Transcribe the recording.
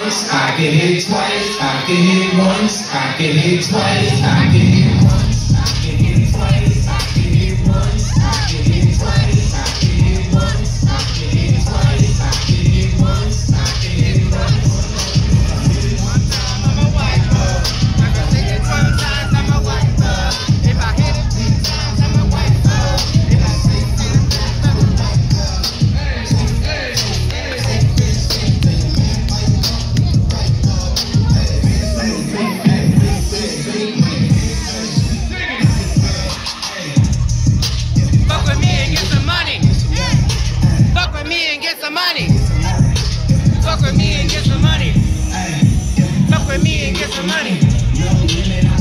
I can hit twice, I can hit once, I can hit twice, I can hit once, I can hit twice, I can hit once, I can hit twice, I can hit once, I can hit twice, I can hit once, I can hit once. One time I'm a white girl. I can take it 12 times, I'm a white girl. If I hit it 3 times, I'm a white girl. If I say it 10 times, I'm a white girl. Fuck with me and get some money. Fuck with me and get some money. Fuck with me and get some money. Fuck with me and get some money.